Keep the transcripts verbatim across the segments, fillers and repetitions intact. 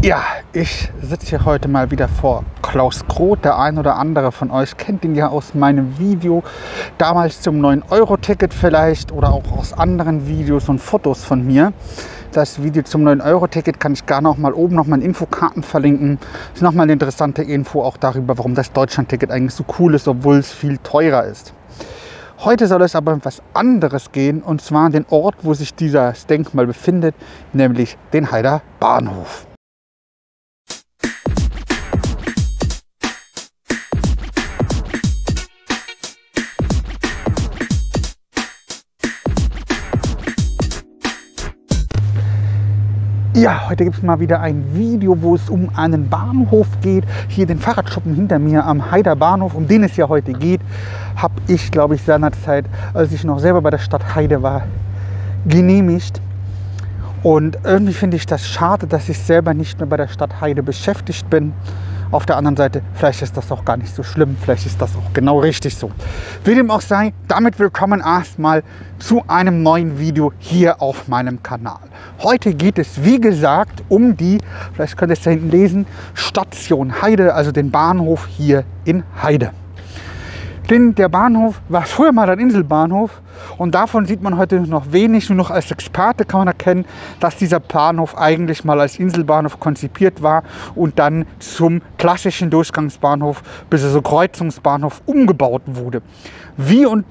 Ja, ich sitze hier heute mal wieder vor Klaus Groth. Der ein oder andere von euch kennt ihn ja aus meinem Video damals zum neun Euro Ticket vielleicht oder auch aus anderen Videos und Fotos von mir. Das Video zum neun Euro Ticket kann ich gerne auch mal oben noch mal in Infokarten verlinken. Das ist nochmal eine interessante Info auch darüber, warum das Deutschland-Ticket eigentlich so cool ist, obwohl es viel teurer ist. Heute soll es aber um etwas anderes gehen, und zwar den Ort, wo sich dieses Denkmal befindet, nämlich den Haider Bahnhof. Ja, heute gibt es mal wieder ein Video, wo es um einen Bahnhof geht. Hier den Fahrradschuppen hinter mir am Haider Bahnhof, um den es ja heute geht, habe ich, glaube ich, seinerzeit, als ich noch selber bei der Stadt Heide war, genehmigt. Und irgendwie finde ich das schade, dass ich selber nicht mehr bei der Stadt Heide beschäftigt bin. Auf der anderen Seite, vielleicht ist das auch gar nicht so schlimm, vielleicht ist das auch genau richtig so. Wie dem auch sei, damit willkommen erstmal zu einem neuen Video hier auf meinem Kanal. Heute geht es, wie gesagt, um die, vielleicht könnt ihr es da hinten lesen, Station Heide, also den Bahnhof hier in Heide. Denn der Bahnhof war früher mal ein Inselbahnhof und davon sieht man heute noch wenig. Nur noch als Experte kann man erkennen, dass dieser Bahnhof eigentlich mal als Inselbahnhof konzipiert war und dann zum klassischen Durchgangsbahnhof bis also Kreuzungsbahnhof umgebaut wurde. Wie und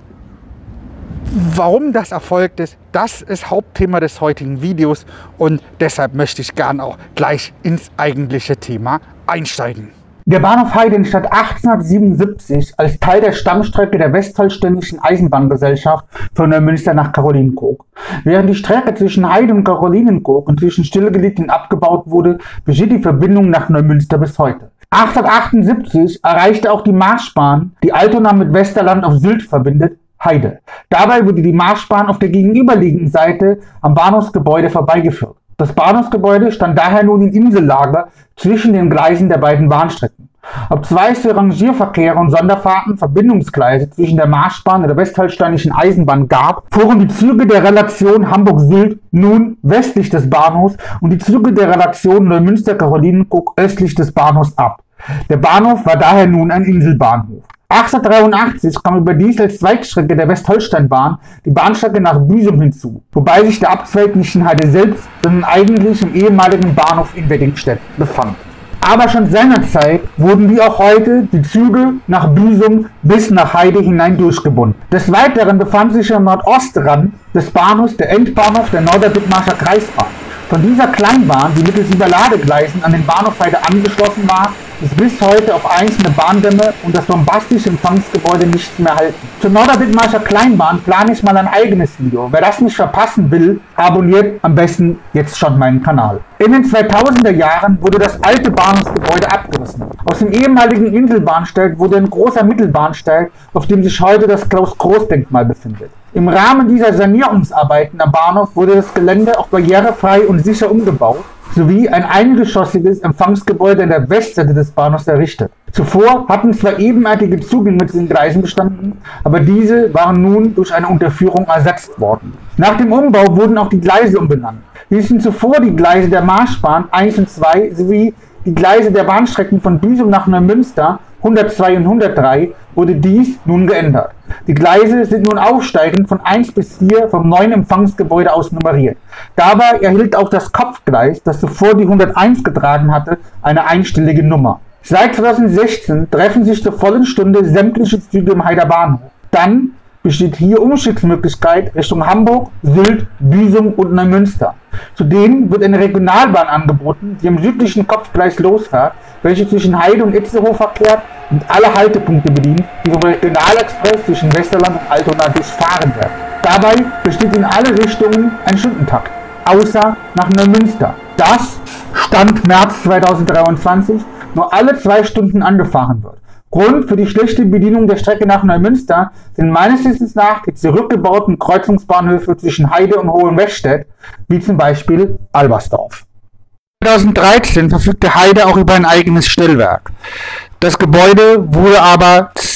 warum das erfolgt ist, das ist Hauptthema des heutigen Videos, und deshalb möchte ich gern auch gleich ins eigentliche Thema einsteigen. Der Bahnhof Heide entstand achtzehnhundertsiebenundsiebzig als Teil der Stammstrecke der Westholsteinischen Eisenbahngesellschaft von Neumünster nach Karolinenburg. Während die Strecke zwischen Heide und Karolinenburg inzwischen stillgelegt und abgebaut wurde, besteht die Verbindung nach Neumünster bis heute. achtzehnhundertachtundsiebzig erreichte auch die Marschbahn, die Altona mit Westerland auf Sylt verbindet, Heide. Dabei wurde die Marschbahn auf der gegenüberliegenden Seite am Bahnhofsgebäude vorbeigeführt. Das Bahnhofsgebäude stand daher nun in Insellage zwischen den Gleisen der beiden Bahnstrecken. Obzwai es für Rangierverkehre und Sonderfahrten Verbindungsgleise zwischen der Marschbahn und der Westholsteinischen Eisenbahn gab, fuhren die Züge der Relation Hamburg-Sylt nun westlich des Bahnhofs und die Züge der Relation Neumünster-Karolinenburg östlich des Bahnhofs ab. Der Bahnhof war daher nun ein Inselbahnhof. achtzehnhundertdreiundachtzig kam überdies als Zweigstrecke der Westholsteinbahn die Bahnstrecke nach Büsum hinzu, wobei sich der Abzweig nicht in Heide selbst, sondern eigentlich im ehemaligen Bahnhof in Weddingstedt befand. Aber schon seinerzeit wurden wie auch heute die Züge nach Büsum bis nach Heide hinein durchgebunden. Des Weiteren befand sich am Nordostrand des Bahnhofs der Endbahnhof der Nordditmarscher Kreisbahn. Von dieser Kleinbahn, die mittels Überladegleisen an den Bahnhof Heide angeschlossen war, ist bis heute auf einzelne Bahndämme und das bombastische Empfangsgebäude nichts mehr halten. Zur Nordditmarscher Kleinbahn plane ich mal ein eigenes Video. Wer das nicht verpassen will, abonniert am besten jetzt schon meinen Kanal. In den zweitausender Jahren wurde das alte Bahnhofsgebäude abgerissen. Aus dem ehemaligen Inselbahnsteig wurde ein großer Mittelbahnsteig, auf dem sich heute das Klaus-Groth-Denkmal befindet. Im Rahmen dieser Sanierungsarbeiten am Bahnhof wurde das Gelände auch barrierefrei und sicher umgebaut, sowie ein eingeschossiges Empfangsgebäude an der Westseite des Bahnhofs errichtet. Zuvor hatten zwar ebenartige Zugänge zu den Gleisen bestanden, aber diese waren nun durch eine Unterführung ersetzt worden. Nach dem Umbau wurden auch die Gleise umbenannt. Hießen zuvor die Gleise der Marschbahn eins und zwei sowie die Gleise der Bahnstrecken von Büsum nach Neumünster hundertzwei und hundertdrei, wurde dies nun geändert. Die Gleise sind nun aufsteigend von eins bis vier vom neuen Empfangsgebäude aus nummeriert. Dabei erhielt auch das Kopfgleis, das zuvor die hunderteins getragen hatte, eine einstellige Nummer. Seit zweitausendsechzehn treffen sich zur vollen Stunde sämtliche Züge im Haider Bahnhof. Dann besteht hier Umstiegsmöglichkeit Richtung Hamburg, Sylt, Büsum und Neumünster. Zudem wird eine Regionalbahn angeboten, die am südlichen Kopfgleis losfährt, welche zwischen Heide und Itzehoe verkehrt und alle Haltepunkte bedient, die vom Regionalexpress zwischen Westerland und Altona durchfahren werden. Dabei besteht in alle Richtungen ein Stundentakt, außer nach Neumünster. Das, Stand März zweitausenddreiundzwanzig, nur alle zwei Stunden angefahren wird. Grund für die schlechte Bedienung der Strecke nach Neumünster sind meines Wissens nach die zurückgebauten Kreuzungsbahnhöfe zwischen Heide und Hohenwestedt, wie zum Beispiel Albersdorf. zweitausenddreizehn verfügte Heide auch über ein eigenes Stellwerk. Das Gebäude wurde aber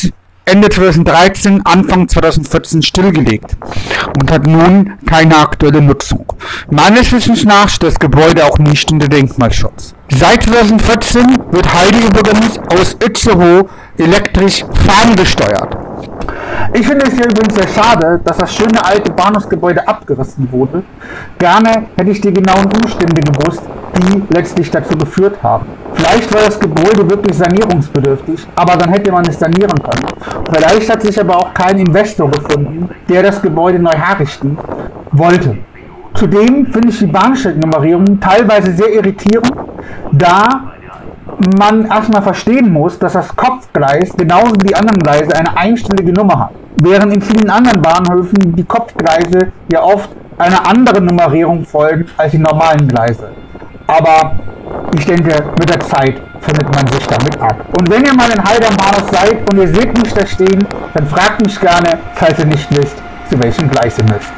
Ende zweitausenddreizehn, Anfang zweitausendvierzehn stillgelegt und hat nun keine aktuelle Nutzung. Meines Wissens nach steht das Gebäude auch nicht unter Denkmalschutz. Seit zweitausendvierzehn wird Heide übrigens aus Itzehoe elektrisch ferngesteuert. Ich finde es hier übrigens sehr schade, dass das schöne alte Bahnhofsgebäude abgerissen wurde. Gerne hätte ich die genauen Umstände gewusst, die letztlich dazu geführt haben. Vielleicht war das Gebäude wirklich sanierungsbedürftig, aber dann hätte man es sanieren können. Vielleicht hat sich aber auch kein Investor gefunden, der das Gebäude neu herrichten wollte. Zudem finde ich die Bahnsteigennummerierung teilweise sehr irritierend, da man erstmal verstehen muss, dass das Kopfgleis genauso wie die anderen Gleise eine einstellige Nummer hat. Während in vielen anderen Bahnhöfen die Kopfgleise ja oft einer anderen Nummerierung folgen als die normalen Gleise. Aber ich denke, mit der Zeit findet man sich damit ab. Und wenn ihr mal in Heide am Bahnhof seid und ihr seht mich da stehen, dann fragt mich gerne, falls ihr nicht wisst, zu welchem Gleis ihr müsst.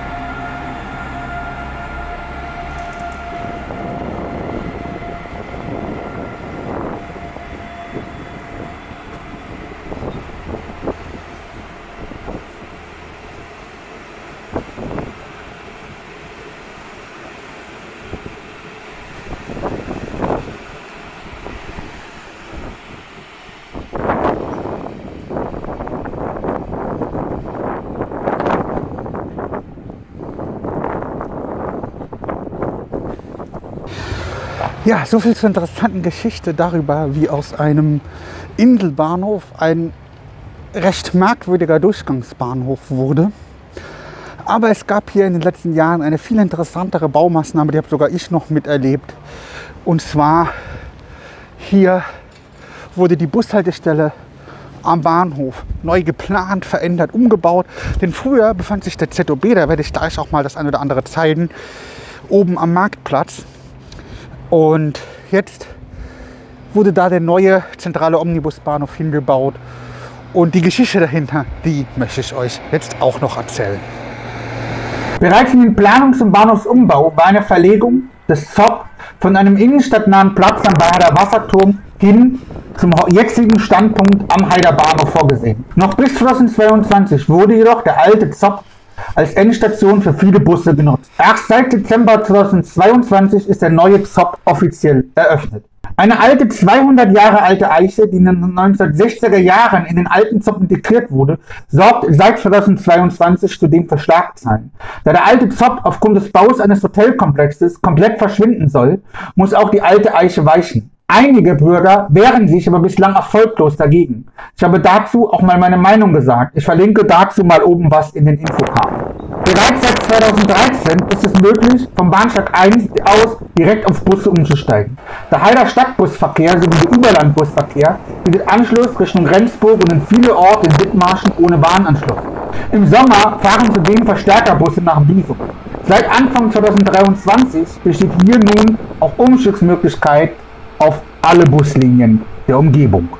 Ja, so viel zur interessanten Geschichte darüber, wie aus einem Inselbahnhof ein recht merkwürdiger Durchgangsbahnhof wurde. Aber es gab hier in den letzten Jahren eine viel interessantere Baumaßnahme, die habe sogar ich noch miterlebt. Und zwar hier wurde die Bushaltestelle am Bahnhof neu geplant, verändert, umgebaut. Denn früher befand sich der Z O B, da werde ich gleich auch mal das eine oder andere zeigen, oben am Marktplatz. Und jetzt wurde da der neue zentrale Omnibusbahnhof hingebaut. Und die Geschichte dahinter, die möchte ich euch jetzt auch noch erzählen. Bereits in den Planungen zum Bahnhofsumbau war eine Verlegung des Z O B von einem innenstadtnahen Platz am Beider Wasserturm hin zum jetzigen Standpunkt am Heider Bahnhof vorgesehen. Noch bis zweitausendzweiundzwanzig wurde jedoch der alte Z O B als Endstation für viele Busse genutzt. Erst seit Dezember zweitausendzweiundzwanzig ist der neue Z O B offiziell eröffnet. Eine alte zweihundert Jahre alte Eiche, die in den neunzehnhundertsechziger Jahren in den alten Z O B integriert wurde, sorgt seit zweitausendzweiundzwanzig zudem für Schlagzeilen. Da der alte Z O B aufgrund des Baus eines Hotelkomplexes komplett verschwinden soll, muss auch die alte Eiche weichen. Einige Bürger wehren sich aber bislang erfolglos dagegen. Ich habe dazu auch mal meine Meinung gesagt. Ich verlinke dazu mal oben was in den Infokarten. Bereits seit zweitausenddreizehn ist es möglich, vom Bahnsteig eins aus direkt auf Busse umzusteigen. Der Heider Stadtbusverkehr sowie der Überlandbusverkehr bietet Anschluss Richtung Rendsburg und in viele Orte in Dithmarschen ohne Bahnanschluss. Im Sommer fahren zudem Verstärkerbusse nach Biesum. Seit Anfang zweitausenddreiundzwanzig besteht hier nun auch Umstiegsmöglichkeit auf alle Buslinien der Umgebung.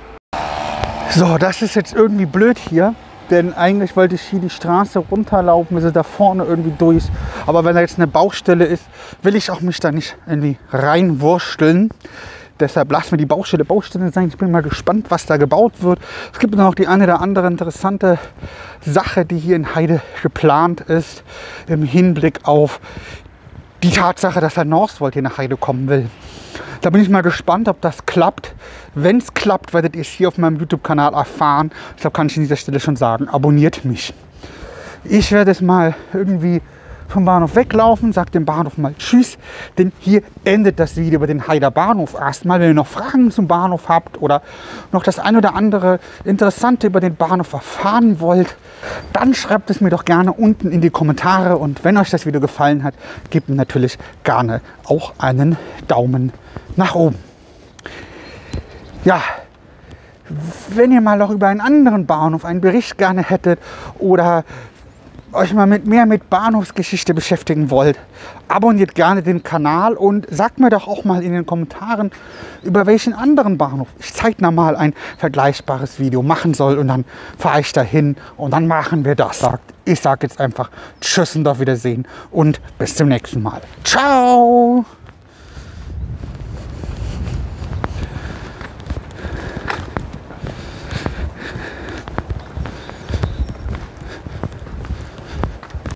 So, das ist jetzt irgendwie blöd hier, denn eigentlich wollte ich hier die Straße runterlaufen, bis da vorne irgendwie durch. Aber wenn da jetzt eine Baustelle ist, will ich auch mich da nicht irgendwie reinwursteln. Deshalb lassen wir die Baustelle Baustelle sein. Ich bin mal gespannt, was da gebaut wird. Es gibt noch die eine oder andere interessante Sache, die hier in Heide geplant ist, im Hinblick auf die Tatsache, dass der Northvolt hier nach Heide kommen will. Da bin ich mal gespannt, ob das klappt. Wenn es klappt, werdet ihr es hier auf meinem YouTube-Kanal erfahren. Deshalb kann ich an dieser Stelle schon sagen, abonniert mich. Ich werde es mal irgendwie vom Bahnhof weglaufen, sage dem Bahnhof mal Tschüss, denn hier endet das Video über den Heider Bahnhof erstmal. Wenn ihr noch Fragen zum Bahnhof habt oder noch das ein oder andere Interessante über den Bahnhof erfahren wollt, dann schreibt es mir doch gerne unten in die Kommentare. Und wenn euch das Video gefallen hat, gebt mir natürlich gerne auch einen Daumen nach oben. Ja, wenn ihr mal noch über einen anderen Bahnhof einen Bericht gerne hättet oder euch mal mit mehr mit Bahnhofsgeschichte beschäftigen wollt, abonniert gerne den Kanal und sagt mir doch auch mal in den Kommentaren, über welchen anderen Bahnhof ich zeitnah mal ein vergleichbares Video machen soll, und dann fahre ich dahin und dann machen wir das. Ich sage jetzt einfach Tschüss und auf Wiedersehen und bis zum nächsten Mal. Ciao!